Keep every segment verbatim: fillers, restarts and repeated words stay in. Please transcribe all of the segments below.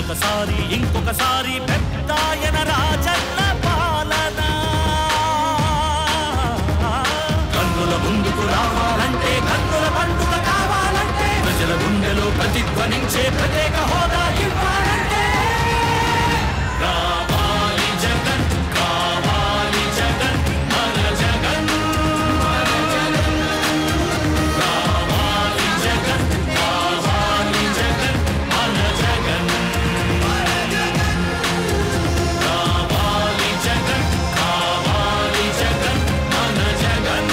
ఒకసారి ఇంకొకసారి పెద్దాయన రాజన్న పాలన కన్నుల ముందుకు రావాలంటే కన్నుల పండుగ కావాలంటే ప్రజల గుండెలో ప్రతిధ్వనించే ప్రత్యేక హోదా ఇవ్వాలంటే రావాలి జగన్ కావాలి జగన్ మన జగన్ మన జగన్ రావాలి జగన్ కావాలి జగన్ మన జగన్ మన జగన్ రావాలి జగన్ కావాలి జగన్ మన జగన్.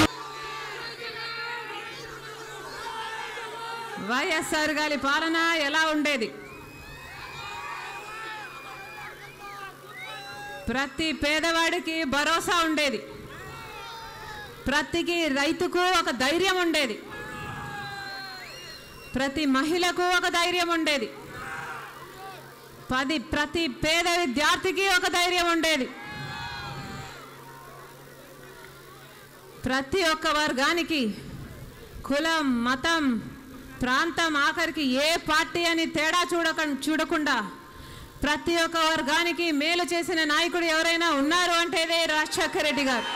వైఎస్ఆర్ గారి పాలన ఎలా ఉండేది? ప్రతి పేదవాడికి భరోసా ఉండేది, ప్రతికి రైతుకు ఒక ధైర్యం ఉండేది, ప్రతి మహిళకు ఒక ధైర్యం ఉండేది, పది ప్రతి పేద విద్యార్థికి ఒక ధైర్యం ఉండేది, ప్రతి ఒక్క వర్గానికి కులం మతం ప్రాంతం ఆఖరికి ఏ పార్టీ అని తేడా చూడక చూడకుండా ప్రతి ఒక్క వర్గానికి మేలు చేసిన నాయకుడు ఎవరైనా ఉన్నారు అంటే ఇదే రాజశేఖర రెడ్డి గారు.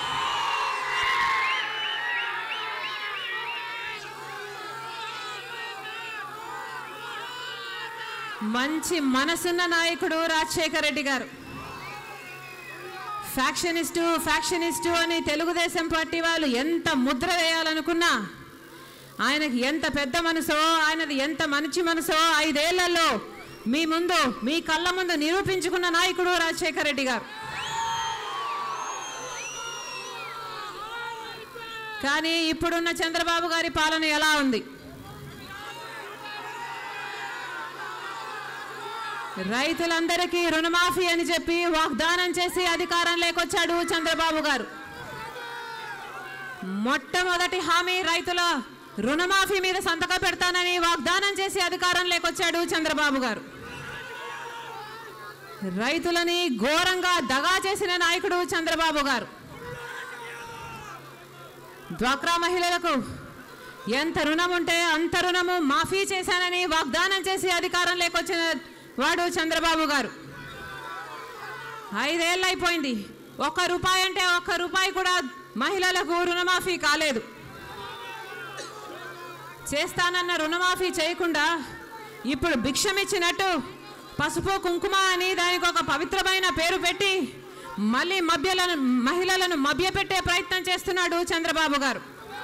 మంచి మనసున్న నాయకుడు రాజశేఖర రెడ్డి గారు. ఫ్యాక్షనిస్టు ఫ్యాక్షనిస్టు అని తెలుగుదేశం పార్టీ వాళ్ళు ఎంత ముద్ర వేయాలనుకున్నా, ఆయనకి ఎంత పెద్ద మనసో ఆయనది ఎంత మంచి మనసో ఐదేళ్లలో మీ ముందు మీ కళ్ళ ముందు నిరూపించుకున్న నాయకుడు రాజశేఖర రెడ్డి గారు. కానీ ఇప్పుడున్న చంద్రబాబు గారి పాలన ఎలా ఉంది? రైతులందరికీ రుణమాఫీ అని చెప్పి వాగ్దానం చేసి అధికారంలోకి వచ్చాడు చంద్రబాబు గారు. మొట్టమొదటి హామీ రైతుల రుణమాఫీ మీద సంతకం పెడతానని వాగ్దానం చేసి అధికారంలోకి వచ్చాడు చంద్రబాబు గారు. రైతులని ఘోరంగా దగా చేసిన నాయకుడు చంద్రబాబు గారు. డ్వాక్రా మహిళలకు ఎంత రుణం ఉంటే అంత రుణము మాఫీ చేశానని వాగ్దానం చేసి అధికారంలోకి వచ్చిన వాడు చంద్రబాబు గారు. ఐదేళ్ళు అయిపోయింది, ఒక్క రూపాయి అంటే ఒక్క రూపాయి కూడా మహిళలకు రుణమాఫీ కాలేదు. చేస్తానన్న రుణమాఫీ చేయకుండా ఇప్పుడు భిక్షమిచ్చినట్టు పసుపు కుంకుమ అని దానికి ఒక పవిత్రమైన పేరు పెట్టి మళ్ళీ మభ్యలను మహిళలను మభ్యపెట్టే ప్రయత్నం చేస్తున్నాడు చంద్రబాబు గారు.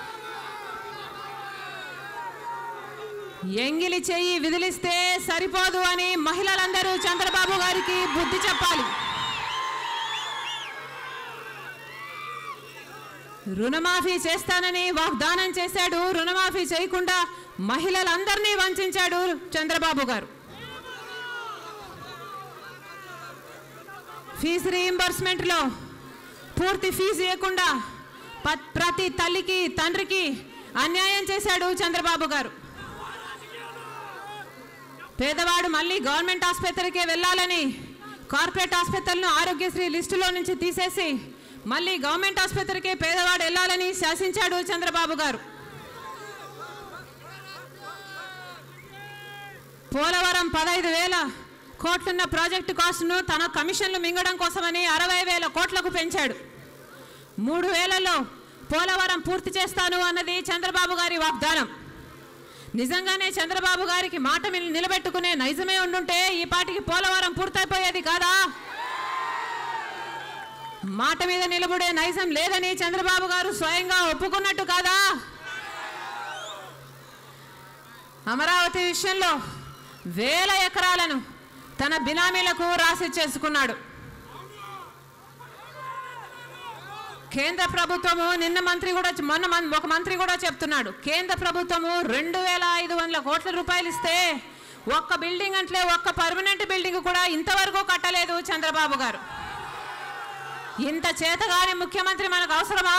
ఎంగిలి చెయ్యి విదిలిస్తే సరిపోదు అని మహిళలందరూ చంద్రబాబు గారికి బుద్ధి చెప్పాలి. రుణమాఫీ చేస్తానని వాగ్దానం చేశాడు, రుణమాఫీ చేయకుండా మహిళలందరినీ వంచాడు చంద్రబాబు గారు. ఫీజు రీయింబర్స్మెంట్లో పూర్తి ఫీజు ఇవ్వకుండా ప్రతి తల్లికి తండ్రికి అన్యాయం చేశాడు చంద్రబాబు గారు. పేదవాడు మళ్ళీ గవర్నమెంట్ ఆసుపత్రికి వెళ్ళాలని కార్పొరేట్ ఆసుపత్రులను ఆరోగ్యశ్రీ లిస్టులో నుంచి తీసేసి మళ్ళీ గవర్నమెంట్ ఆసుపత్రికి పేదవాడు వెళ్ళాలని శాసించాడు చంద్రబాబు గారు. పోలవరం పదహైదు వేల కోట్లున్న ప్రాజెక్టు కాస్ట్ను తన కమిషన్లు మింగడం కోసమని అరవై వేల కోట్లకు పెంచాడు. మూడు వేలలో పోలవరం పూర్తి చేస్తాను అన్నది చంద్రబాబు గారి వాగ్దానం. నిజంగానే చంద్రబాబు గారికి మాట నిలబెట్టుకునే నైజమే ఉండుంటే ఈ పాటికి పోలవరం పూర్తయిపోయేది కాదా? మాట మీద నిలబడే నైజం లేదని చంద్రబాబు గారు స్వయంగా ఒప్పుకున్నట్టు కాదా? అమరావతి విషయంలో వేల ఎకరాలను తన బినామీలకు రాసి చేసుకున్నాడు. కేంద్ర ప్రభుత్వము నిన్న మంత్రి కూడా మొన్న ఒక మంత్రి కూడా చెప్తున్నాడు, కేంద్ర ప్రభుత్వము రెండు వేల ఐదు వందల కోట్ల రూపాయలు ఇస్తే ఒక్క బిల్డింగ్ అంటే ఒక్క పర్మనెంట్ బిల్డింగ్ కూడా ఇంతవరకు కట్టలేదు చంద్రబాబు గారు. ఇంత చేతగాని ముఖ్యమంత్రి మనకు అవసరమా?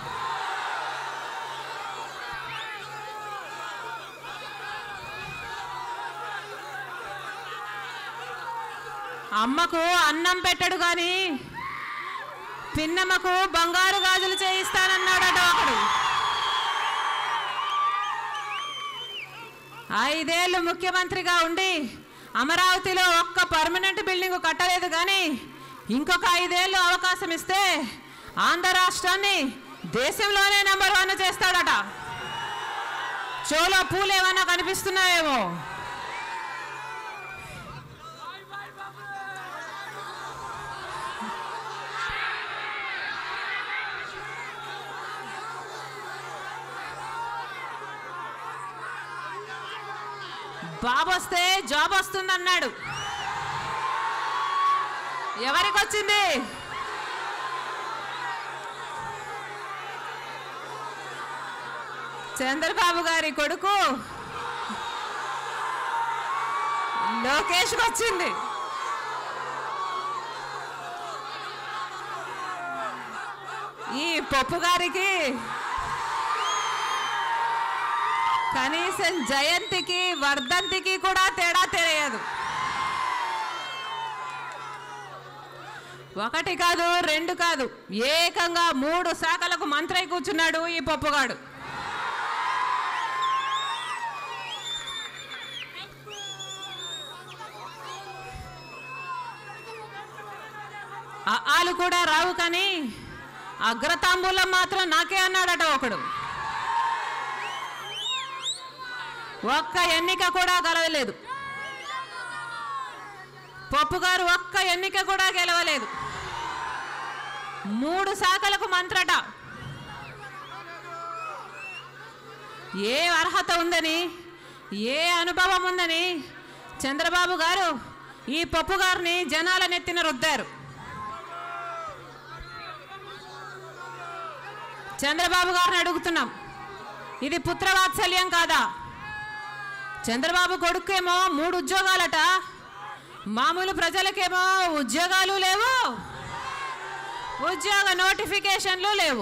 అమ్మకు అన్నం పెట్టడు గాని పిన్నమ్మకు బంగారు గాజులు చేయిస్తానన్నాడట ఒకడు. ఐదేళ్లు ముఖ్యమంత్రిగా ఉండి అమరావతిలో ఒక్క పర్మనెంట్ బిల్డింగ్ కట్టలేదు కానీ ఇంకొక ఐదేళ్ళు అవకాశం ఇస్తే ఆంధ్ర రాష్ట్రాన్ని దేశంలోనే నెంబర్ వన్ చేస్తాడట. చెవులో పూలు ఏమన్నా కనిపిస్తున్నాయేమో. బాబు వస్తే జాబ్ వస్తుందన్నాడు. ఎవరికి వచ్చింది? చంద్రబాబు గారి కొడుకు లోకేష్కి వచ్చింది. ఈ పప్పు గారికి కనీసం జయంతికి వర్ధంతికి కూడా తేడా తెలియదు. ఒకటి కాదు రెండు కాదు ఏకంగా మూడు శాఖలకు మంత్రి కూర్చున్నాడు ఈ పప్పుగాడు. ఆలు కూడా రావు కానీ అగ్రతాంబూలం మాత్రం నాకే అన్నాడట ఒకడు. ఒక్క ఎన్నిక కూడా గెలవలేదు పప్పు గారు, ఒక్క ఎన్నిక కూడా గెలవలేదు. మూడు శాఖలకు మంత్రట. ఏ అర్హత ఉందని, ఏ అనుభవం ఉందని చంద్రబాబు గారు ఈ పప్పు గారిని జనాల నెత్తిన రుద్దారు. చంద్రబాబు గారిని అడుగుతున్నాం, ఇది పుత్రవాత్సల్యం కాదా? చంద్రబాబు కొడుకేమో మూడు ఉద్యోగాలట, మామూలు ప్రజలకేమో ఉద్యోగాలు లేవు, ఉద్యోగ నోటిఫికేషన్లు లేవు.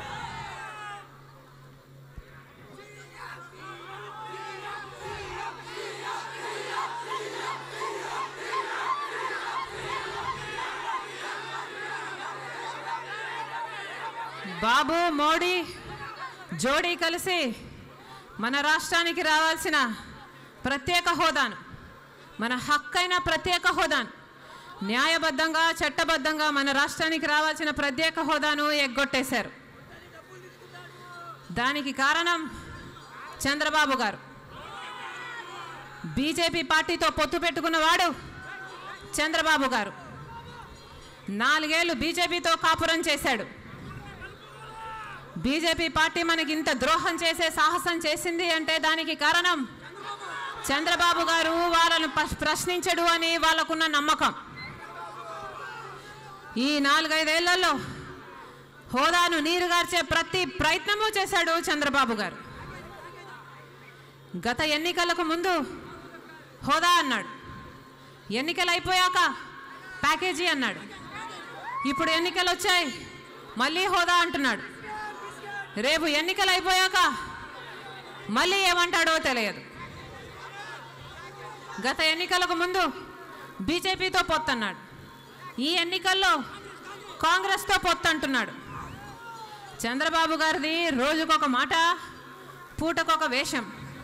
బాబు మోడీ జోడీ కలిసి మన రాష్ట్రానికి రావాల్సిన ప్రత్యేక హోదాను, మన హక్కైన ప్రత్యేక హోదాను, న్యాయబద్ధంగా చట్టబద్ధంగా మన రాష్ట్రానికి రావాల్సిన ప్రత్యేక హోదాను ఎగ్గొట్టేశారు. దానికి కారణం చంద్రబాబు గారు. బీజేపీ పార్టీతో పొత్తు పెట్టుకున్నవాడు చంద్రబాబు గారు. నాలుగేళ్లు బీజేపీతో కాపురం చేశాడు. బీజేపీ పార్టీ మనకి ఇంత ద్రోహం చేసే సాహసం చేసింది అంటే దానికి కారణం చంద్రబాబు గారు వాళ్ళను ప్రశ్నించడు అని వాళ్ళకున్న నమ్మకం. ఈ నాలుగైదేళ్లలో హోదాను నీరుగార్చే ప్రతి ప్రయత్నము చేశాడు చంద్రబాబు గారు. గత ఎన్నికలకు ముందు హోదా అన్నాడు, ఎన్నికలు అయిపోయాక ప్యాకేజీ అన్నాడు, ఇప్పుడు ఎన్నికలు వచ్చాయి మళ్ళీ హోదా అంటున్నాడు. రేపు ఎన్నికలు అయిపోయాక మళ్ళీ ఏమంటాడో తెలియదు. గత ఎన్నికలకు ముందు బీజేపీతో పొత్తు అన్నాడు, ఈ ఎన్నికల్లో కాంగ్రెస్తో పొత్తు అంటున్నాడు. చంద్రబాబు గారిది రోజుకొక మాట, పూటకొక వేషం.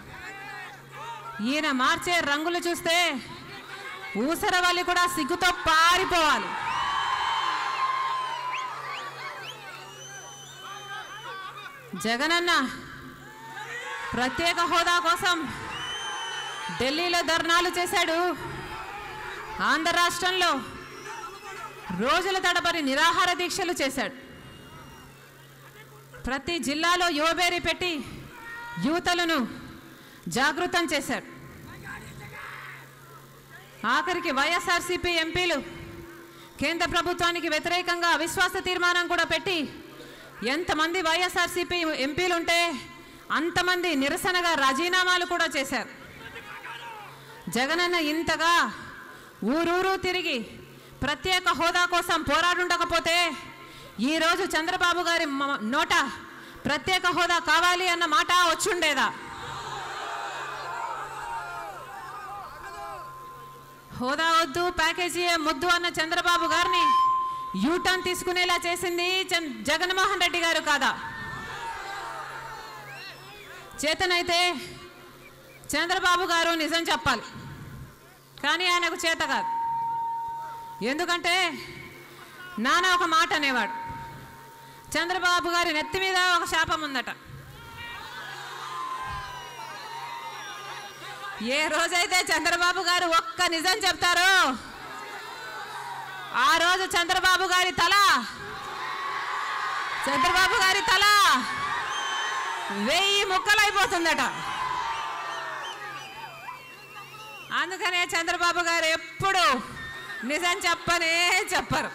ఈయన మార్చే రంగులు చూస్తే ఊసరవల్లి కూడా సిగ్గుతో పారిపోవాలి. జగనన్న ప్రత్యేక హోదా కోసం ఢిల్లీలో ధర్నాలు చేశాడు. ఆంధ్ర రాష్ట్రంలో రోజుల తడబడి నిరాహార దీక్షలు చేశాడు. ప్రతి జిల్లాలో యువబేరి పెట్టి యువతలను జాగృతం చేశాడు. ఆఖరికి వైఎస్ఆర్సీపీ ఎంపీలు కేంద్ర ప్రభుత్వానికి వ్యతిరేకంగా అవిశ్వాస తీర్మానం కూడా పెట్టి ఎంతమంది వైఎస్ఆర్సీపీ ఎంపీలు ఉంటే అంతమంది నిరసనగా రాజీనామాలు కూడా చేశారు. జగనన్న ఇంతగా ఊరూరు తిరిగి ప్రత్యేక హోదా కోసం పోరాడుండకపోతే ఈరోజు చంద్రబాబు గారి నోట ప్రత్యేక హోదా కావాలి అన్న మాట వచ్చుండేదా? హోదా వద్దు ప్యాకేజీ ముద్దు అన్న చంద్రబాబు గారిని యూటర్న్ తీసుకునేలా చేసింది జగన్మోహన్ రెడ్డి గారు కాదా? చేతనైతే చంద్రబాబు గారు నిజం చెప్పాలి. కానీ ఆయనకు చేత కాదు. ఎందుకంటే నాన్న ఒక మాట అనేవాడు, చంద్రబాబు గారి నెత్తి మీద ఒక శాపం ఉందట. ఏ రోజైతే చంద్రబాబు గారు ఒక్క నిజం చెప్తారో ఆ రోజు చంద్రబాబు గారి తల చంద్రబాబు గారి తల వెయ్యి ముక్కలైపోతుందట. అందుకనే చంద్రబాబు గారు ఎప్పుడు నిజం చెప్పనే చెప్పరు.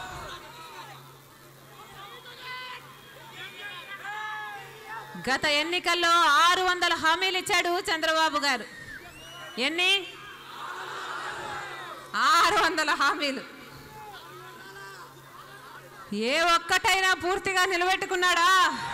గత ఎన్నికల్లో ఆరు వందల హామీలు ఇచ్చాడు చంద్రబాబు గారు. ఎన్ని? ఆరు వందల హామీలు. ఏ ఒక్కటైనా పూర్తిగా నిలబెట్టుకున్నాడా?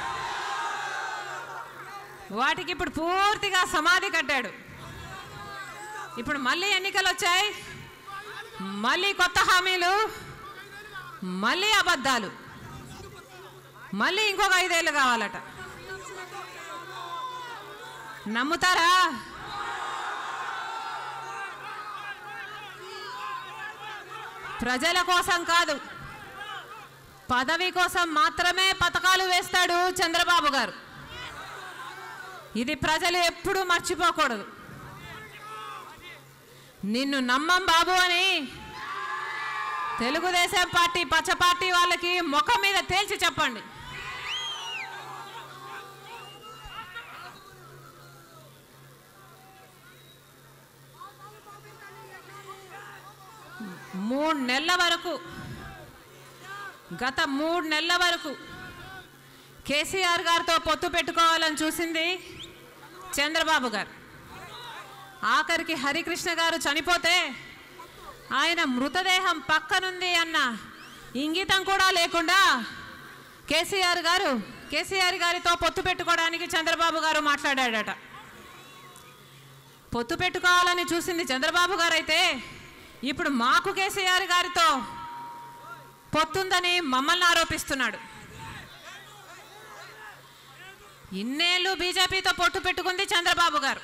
వాటికి ఇప్పుడు పూర్తిగా సమాధి కట్టాడు. ఇప్పుడు మళ్ళీ ఎన్నికలు వచ్చాయి, మళ్ళీ కొత్త హామీలు, మళ్ళీ అబద్ధాలు, మళ్ళీ ఇంకొక ఐదేళ్ళు కావాలట. నమ్ముతారా? ప్రజల కోసం కాదు, పదవి కోసం మాత్రమే పథకాలు వేస్తాడు చంద్రబాబు గారు. ఇది ప్రజలు ఎప్పుడూ మర్చిపోకూడదు. నిన్ను నమ్మం బాబు అని తెలుగుదేశం పార్టీ పచ్చ పార్టీ వాళ్ళకి ముఖం మీద తేల్చి చెప్పండి. మూడు నెలల వరకు గత మూడు నెలల వరకు కేసీఆర్ గారితో పొత్తు పెట్టుకోవాలని చూసింది చంద్రబాబు గారు. ఆఖరికి హరికృష్ణ గారు చనిపోతే ఆయన మృతదేహం పక్కనుంది అన్న ఇంగితం కూడా లేకుండా కేసీఆర్ గారు కేసీఆర్ గారితో పొత్తు పెట్టుకోవడానికి చంద్రబాబు గారు మాట్లాడాడట. పొత్తు పెట్టుకోవాలని చూసింది చంద్రబాబు గారు అయితే ఇప్పుడు మాకు కేసీఆర్ గారితో పొత్తుందని మమ్మల్ని ఆరోపిస్తున్నాడు. ఇన్నేళ్ళు బీజేపీతో పొత్తు పెట్టుకుంది చంద్రబాబు గారు.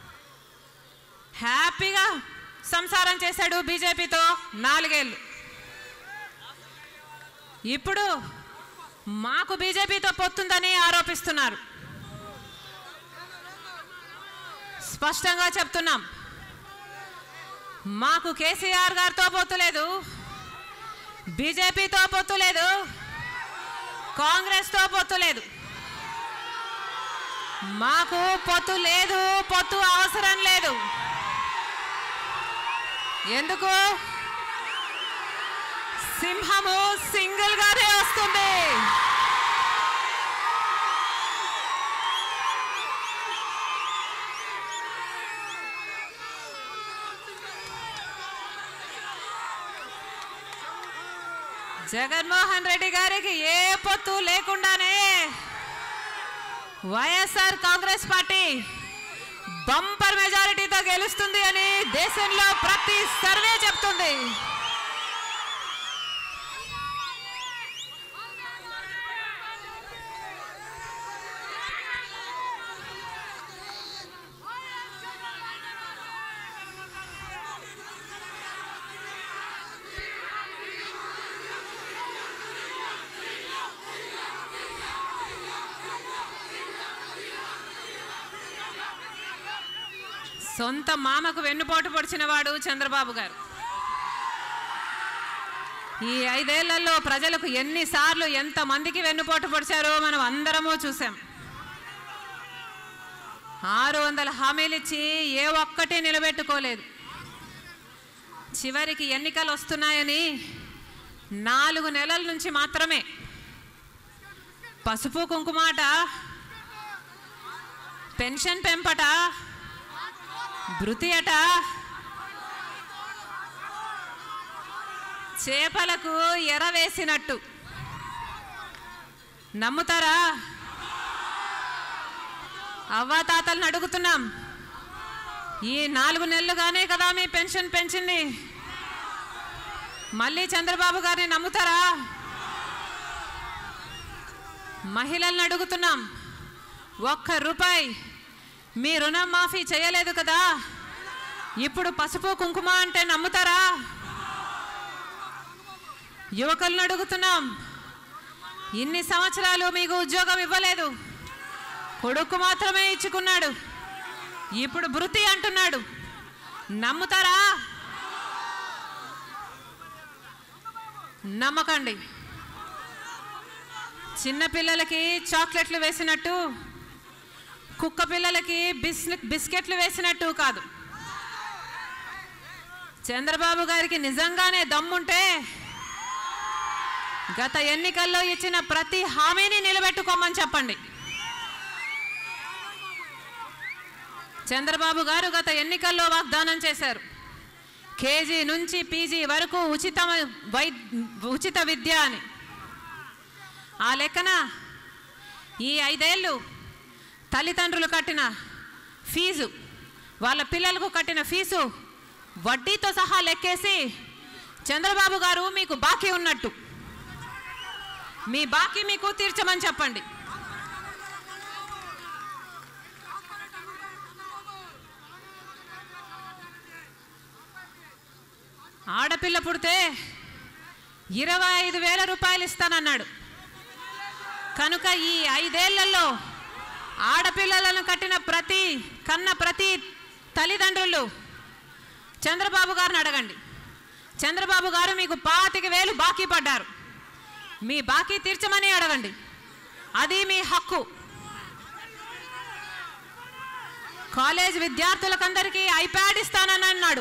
హ్యాపీగా సంసారం చేశాడు బీజేపీతో నాలుగేళ్ళు. ఇప్పుడు మాకు బీజేపీతో పొత్తుందని ఆరోపిస్తున్నారు. స్పష్టంగా చెప్తున్నాం, మాకు కేసీఆర్ గారితో పొత్తు లేదు, బీజేపీతో పొత్తు లేదు, కాంగ్రెస్తో పొత్తు లేదు. మాకు పొత్తు లేదు, పొత్తు అవసరం లేదు. ఎందుకు? సింహము సింగిల్ గానే వస్తుంది. జగన్మోహన్ రెడ్డి గారికి ఏ పొత్తు లేకుండానే వైఎస్ఆర్ కాంగ్రెస్ పార్టీ బంపర్ మెజారిటీతో గెలుస్తుంది అని దేశంలో ప్రతి సర్వే చెప్తుంది. సొంత మామకు వెన్నుపోటు పొడిచిన వాడు చంద్రబాబు గారు. ఈ ఐదేళ్లలో ప్రజలకు ఎన్నిసార్లు ఎంతమందికి వెన్నుపోటు పొడిచారో మనం అందరము చూసాం. ఆరు వందల హామీలు ఇచ్చి ఏ ఒక్కటి నిలబెట్టుకోలేదు. చివరికి ఎన్నికలు వస్తున్నాయని నాలుగు నెలల నుంచి మాత్రమే పసుపు కుంకుమాట, పెన్షన్ పెంపట, భృతి అట, చేపలకు ఎర వేసినట్టు. నమ్ముతారా? అవ్వాతాతలను అడుగుతున్నాం, ఈ నాలుగు నెలలుగానే కదా మీ పెన్షన్ పెంచింది, మళ్ళీ చంద్రబాబు గారిని నమ్ముతారా? మహిళలను అడుగుతున్నాం, ఒక్క రూపాయి మీ రుణం మాఫీ చేయలేదు కదా, ఇప్పుడు పసుపు కుంకుమ అంటే నమ్ముతారా? యువకులను అడుగుతున్నాం, ఇన్ని సంవత్సరాలు మీకు ఉద్యోగం ఇవ్వలేదు, కొడుకు మాత్రమే ఇచ్చుకున్నాడు, ఇప్పుడు భృతి అంటున్నాడు, నమ్ముతారా? నమ్మకండి. చిన్న పిల్లలకి చాక్లెట్లు వేసినట్టు, కుక్క పిల్లలకి బిస్ బిస్కెట్లు వేసినట్టు కాదు. చంద్రబాబు గారికి నిజంగానే దమ్ముంటే గత ఎన్నికల్లో ఇచ్చిన ప్రతి హామీని నిలబెట్టుకోమని చెప్పండి. చంద్రబాబు గారు గత ఎన్నికల్లో వాగ్దానం చేశారు, కేజీ నుంచి పీజీ వరకు ఉచిత వై ఉచిత విద్య అని. ఆ లెక్కన ఈ ఐదేళ్ళు తల్లిదండ్రులు కట్టిన ఫీజు, వాళ్ళ పిల్లలకు కట్టిన ఫీజు వడ్డీతో సహా లెక్కేసి చంద్రబాబు గారు మీకు బాకీ ఉన్నట్టు, మీ బాకీ మీకు తీర్చమని చెప్పండి. ఆడపిల్ల పుడితే ఇరవై ఐదు వేల రూపాయలు ఇస్తానన్నాడు. కనుక ఈ ఐదేళ్లలో ఆడపిల్లలను కట్టిన ప్రతి కన్న ప్రతి తల్లిదండ్రులు చంద్రబాబు గారిని అడగండి. చంద్రబాబు గారు మీకు పాతిక వేలు బాకీ పడ్డారు, మీ బాకీ తీర్చమని అడగండి, అది మీ హక్కు. కాలేజ్ విద్యార్థులకందరికీ ఐప్యాడ్ ఇస్తానని అన్నాడు.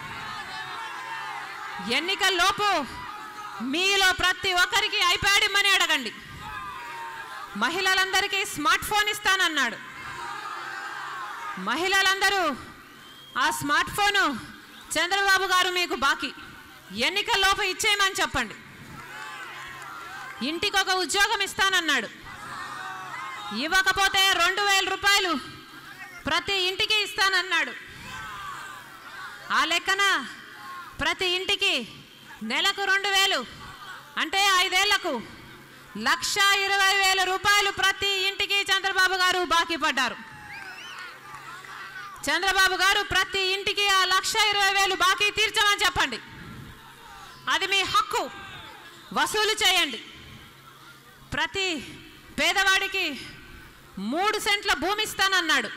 ఎన్నికల్లోపు మీలో ప్రతి ఒక్కరికి ఐప్యాడ్ ఇమ్మని అడగండి. మహిళలందరికీ స్మార్ట్ ఫోన్ ఇస్తానన్నాడు. మహిళలందరూ ఆ స్మార్ట్ ఫోను చంద్రబాబు గారు మీకు బాకీ, ఎన్నికల్లోపు ఇచ్చేయమని చెప్పండి. ఇంటికి ఒక ఉద్యోగం ఇస్తానన్నాడు. ఇవ్వకపోతే రెండు వేల రూపాయలు ప్రతి ఇంటికి ఇస్తానన్నాడు. ఆ లెక్కన ప్రతి ఇంటికి నెలకు రెండు వేలు అంటే ఐదేళ్లకు లక్ష ఇరవై వేల రూపాయలు ప్రతి ఇంటికి చంద్రబాబు గారు బాకీ పడ్డారు. చంద్రబాబు గారు ప్రతి ఇంటికి ఆ లక్ష ఇరవై వేలు బాకీ తీర్చమని చెప్పండి, అది మీ హక్కు. వసూలు చేయండి. ప్రతి పేదవాడికి మూడు సెంట్ల భూమి ఇస్తానన్నాడు,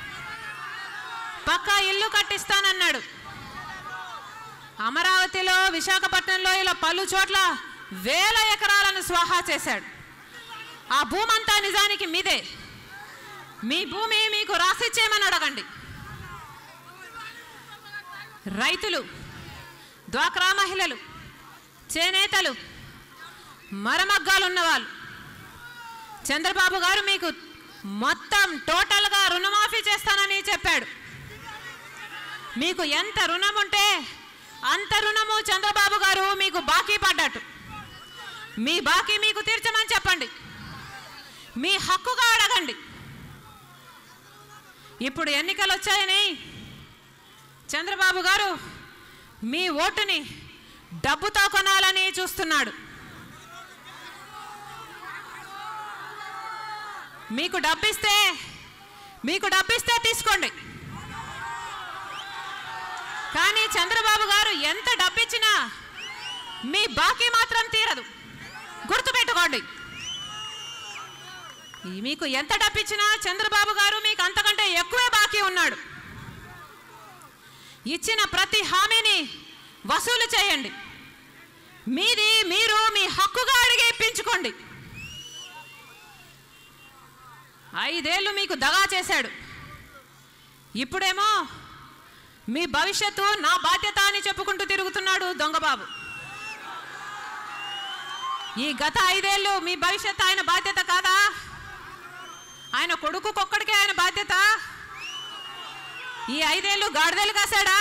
పక్కా ఇల్లు కట్టిస్తానన్నాడు. అమరావతిలో, విశాఖపట్నంలో ఇలా పలు చోట్ల వేల ఎకరాలను స్వాహా చేశాడు. ఆ భూమి అంతా నిజానికి మీదే. మీ భూమి మీకు రాసిచ్చేయమని అడగండి. రైతులు, డ్వాక్రా మహిళలు, చేనేతలు, మరమగ్గాలు ఉన్నవాళ్ళు చంద్రబాబు గారు మీకు మొత్తం టోటల్గా రుణమాఫీ చేస్తానని చెప్పాడు. మీకు ఎంత రుణం ఉంటే అంత రుణము చంద్రబాబు గారు మీకు బాకీ పడ్డట్టు, మీ బాకీ మీకు తీర్చమని చెప్పండి, మీ హక్కుగా అడగండి. ఇప్పుడు ఎన్నికలు వచ్చాయని చంద్రబాబు గారు మీ ఓటుని డబ్బుతో కొనాలని చూస్తున్నాడు. మీకు డబ్బిస్తే మీకు డబ్బిస్తే తీసుకోండి, కానీ చంద్రబాబు గారు ఎంత డబ్బిచ్చినా మీ బాకీ మాత్రం తీరదు, గుర్తుపెట్టుకోండి. మీకు ఎంత డబ్బిచ్చినా చంద్రబాబు గారు మీకు అంతకంటే ఎక్కువే బాకీ ఉన్నాడు. ఇచ్చిన ప్రతి హామీని వసూలు చేయండి. మీది మీరు మీ హక్కుగా అడిగి ఇప్పించుకోండి. ఐదేళ్లు మీకు దగా చేశాడు. ఇప్పుడేమో మీ భవిష్యత్తు నా బాధ్యత అని చెప్పుకుంటూ తిరుగుతున్నాడు దొంగబాబు. ఈ గత ఐదేళ్లు మీ భవిష్యత్తు ఆయన బాధ్యత కాదా? ఆయన కొడుకుకొక్కడికే ఆయన బాధ్యత? ఈ ఐదేళ్లు గాడిదలు కాశాడా?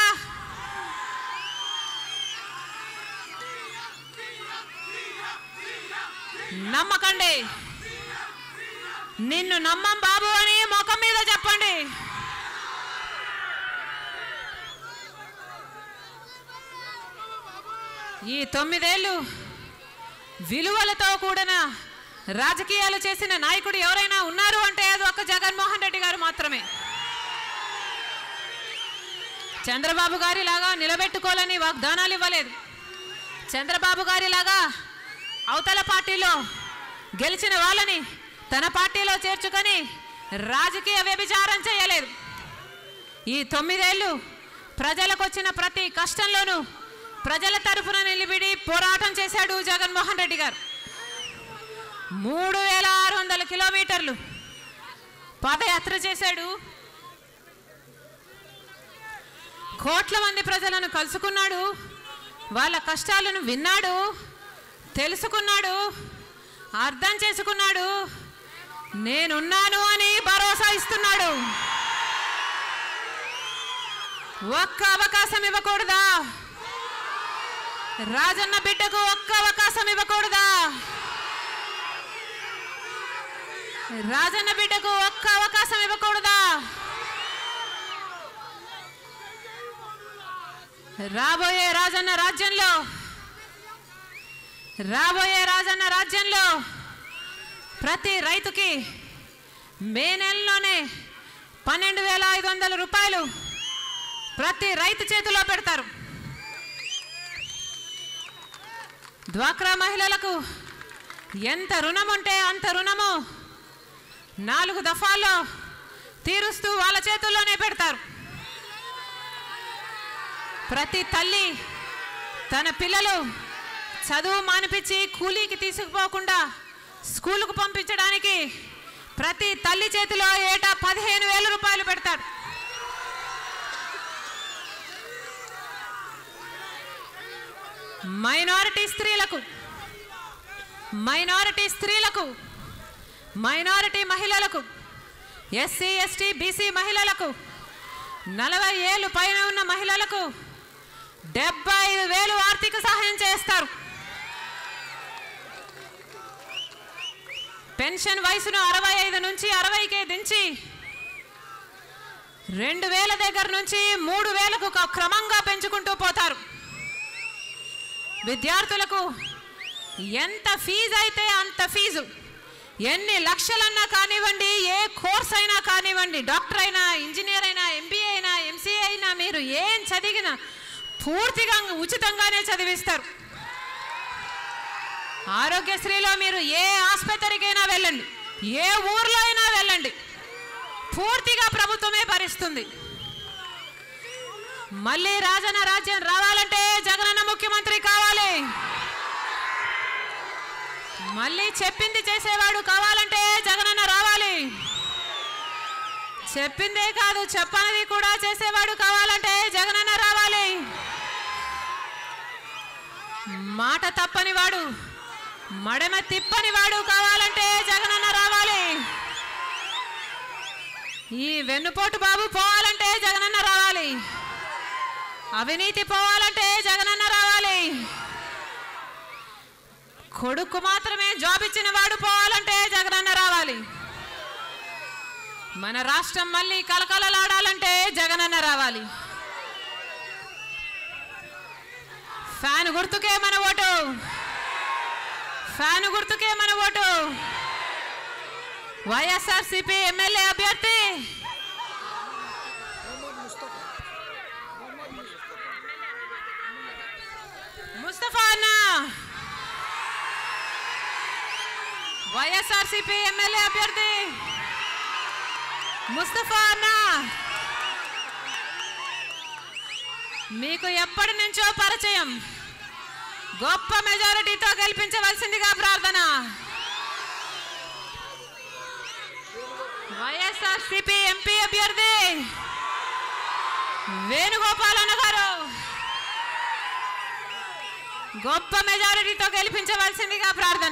నమ్మకండి. నిన్ను నమ్మం బాబు అని ముఖం మీద చెప్పండి. ఈ తొమ్మిదేళ్లు విలువలతో కూడిన రాజకీయాలు చేసిన నాయకుడు ఎవరైనా ఉన్నారు అంటే అది ఒక జగన్మోహన్ రెడ్డి గారు మాత్రమే. చంద్రబాబు గారి లాగా నిలబెట్టుకోవాలని వాగ్దానాలు ఇవ్వలేదు. చంద్రబాబు గారి లాగా అవతల పార్టీలో గెలిచిన వాళ్ళని తన పార్టీలో చేర్చుకొని రాజకీయ వ్యభిచారం చేయలేదు. ఈ తొమ్మిదేళ్ళు ప్రజలకు వచ్చిన ప్రతి కష్టంలోనూ ప్రజల తరఫున నిలబడి పోరాటం చేశాడు జగన్మోహన్ రెడ్డి గారు. మూడు వేల ఆరు వందల కిలోమీటర్లు పాదయాత్ర చేశాడు. కోట్ల మంది ప్రజలను కలుసుకున్నాడు. వాళ్ళ కష్టాలను విన్నాడు, తెలుసుకున్నాడు, అర్థం చేసుకున్నాడు. నేనున్నాను అని భరోసా ఇస్తున్నాడు. ఒక్క అవకాశం ఇవ్వకూడదా? రాజన్న బిడ్డకు ఒక్క అవకాశం ఇవ్వకూడదా? రాజన్న బిడ్డకు ఒక్క అవకాశం ఇవ్వకూడదా? రాబోయే రాజన్న రాజ్యంలో రాబోయే రాజన్న రాజ్యంలో ప్రతి రైతుకి మే నెలలోనే పన్నెండు వేల ఐదు వందల రూపాయలు ప్రతి రైతు చేతిలో పెడతారు. డ్వాక్రా మహిళలకు ఎంత రుణం ఉంటే అంత రుణము నాలుగు దఫాల్లో తీరుస్తూ వాళ్ళ చేతుల్లోనే పెడతారు. ప్రతి తల్లి తన పిల్లలు చదువు మానిపించి కూలీకి తీసుకుపోకుండా స్కూలుకు పంపించడానికి ప్రతి తల్లి చేతిలో ఏటా పదిహేను వేల రూపాయలు పెడతారు. మైనారిటీ స్త్రీలకు మైనారిటీ స్త్రీలకు మైనారిటీ మహిళలకు ఎస్సీ ఎస్టీ బీసీ మహిళలకు నలభై ఏళ్ళు పైన ఉన్న మహిళలకు డెబ్బై ఐదు వేలు ఆర్థిక సహాయం చేస్తారు. పెన్షన్ వయసును అరవై ఐదు నుంచి అరవైకే దించి రెండు వేల దగ్గర నుంచి మూడు వేలకు క్రమంగా పెంచుకుంటూ పోతారు. విద్యార్థులకు ఎంత ఫీజు అయితే అంత ఫీజు, ఎన్ని లక్షలన్నా కానివ్వండి, ఏ కోర్స్ అయినా కానివ్వండి, డాక్టర్ అయినా, ఇంజనీర్ అయినా, ఎంబీఏ అయినా, ఎంసీఏ అయినా, మీరు ఏం చదివినా పూర్తిగా ఉచితంగానే చదివిస్తారు. ఆరోగ్యశ్రీలో మీరు ఏ ఆసుపత్రికైనా వెళ్ళండి, ఏ ఊర్లో అయినా వెళ్ళండి, పూర్తిగా ప్రభుత్వమే భరిస్తుంది. మళ్ళీ రాజన్న రాజ్యం రావాలంటే జగనన్న ముఖ్యమంత్రి కావాలి. మళ్ళీ చెప్పింది చేసేవాడు కావాలంటే జగనన్న రావాలి. చెప్పిందే కాదు చెప్పనిది కూడా చేసేవాడు కావాలంటే జగనన్న రావాలి. మాట తప్పని వాడు, మడమ తిప్పని వాడు కావాలంటే జగనన్న రావాలి. ఈ వెన్నుపోటు బాబు పోవాలంటే జగనన్న రావాలి. అవినీతి పోవాలంటే జగనన్న రావాలి. కొడుకు మాత్రమే జాబ్ ఇచ్చిన వాడు పోవాలంటే జగనన్న రావాలి. మన రాష్ట్రం మళ్ళీ కలకలలాడాలంటే జగనన్న రావాలి. ఫ్యాన్ గుర్తుకే మన ఓటు, ఫ్యాన్ గుర్తుకే మన ఓటు. వైఎస్ఆర్సీపీ ఎమ్మెల్యే అభ్యర్థి ముస్తఫా అన్న, వైఎస్ఆర్సీపీ ఎమ్మెల్యే అభ్యర్థి ముస్తఫా అన్న మీకు ఎప్పటి నుంచో పరిచయం. గొప్ప మెజారిటీతో గెలిపించవలసిందిగా ప్రార్థన. వైఎస్ఆర్సీపీ ఎంపీ అభ్యర్థి వేణుగోపాల్ అన్న గారు గొప్ప మెజారిటీతో గెలిపించవలసిందిగా ప్రార్థన.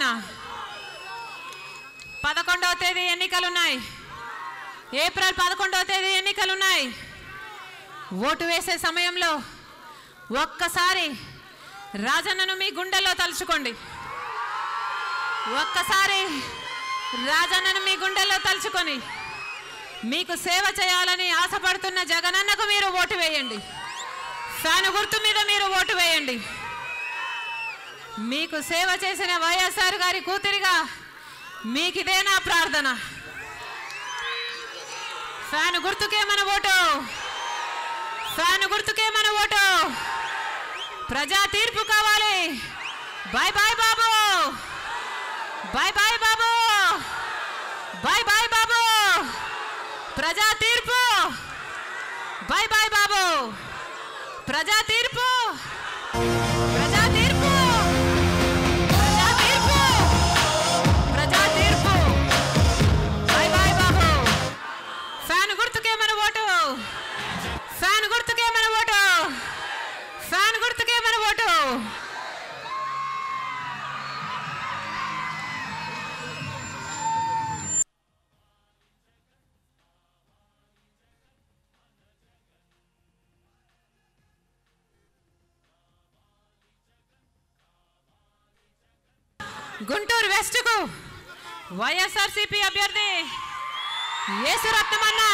పదకొండవ తేదీ ఎన్నికలున్నాయి. ఏప్రిల్ పదకొండవ తేదీ ఎన్నికలున్నాయి. ఓటు వేసే సమయంలో ఒక్కసారి రాజన్నను మీ గుండెల్లో తలుచుకోండి. ఒక్కసారి రాజన్నను మీ గుండెల్లో తలుచుకొని మీకు సేవ చేయాలని ఆశపడుతున్న జగనన్నకు మీరు ఓటు వేయండి. ఫ్యాను గుర్తు మీద మీరు ఓటు వేయండి. మీకు సేవ చేసిన వైఎస్ఆర్ గారి కూతురిగా మీకు ఇదే నా ప్రార్థన. ఫ్యాను గుర్తుకే మన ఓటు, ఫ్యాన్ గుర్తుకే మన ఓటు. ప్రజా తీర్పు కావాలి. Bye bye Babu, bye bye Babu, bye bye Babu. ప్రజా తీర్పు, బాయ్ బాయ్ బాబు. ప్రజా తీర్పు, ప్రజా తీర్పు, ప్రజా తీర్పు, ప్రజా తీర్పు. బాయ్ బాయ్ బాబు. ఫ్యాన్ గుర్తుకే మన ఓటు. ఫ్యాన్ గుర్తుకే మన ఓటు. ఫ్యాన్ గుర్తుకే మన ఓటు. గుంటూరు వెస్ట్కు వైఎస్ఆర్సీపీ అభ్యర్థి యేసురత్నమన్న.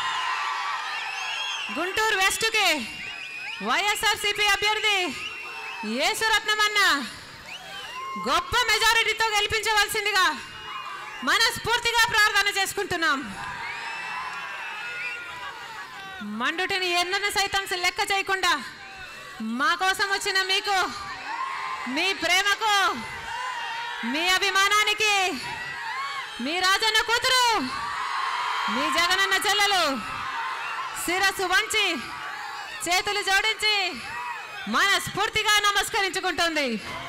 గుంటూరు వెస్ట్కి వైఎస్ఆర్సీపీ అభ్యర్థి యేసురత్నమన్న గొప్ప మెజారిటీతో గెలిపించవలసిందిగా మనస్ఫూర్తిగా ప్రార్థన చేసుకుంటున్నాం. మండుటిని ఎన్నను సైతం లెక్క చేయకుండా మా కోసం వచ్చిన మీకు, మీ ప్రేమకు, మీ అభిమానానికి, మీ రాజన్న కూతురు, మీ జగనన్న చెల్లెలు శిరస్సు వంచి చేతులు జోడించి మనస్ఫూర్తిగా నమస్కరించుకుంటుంది.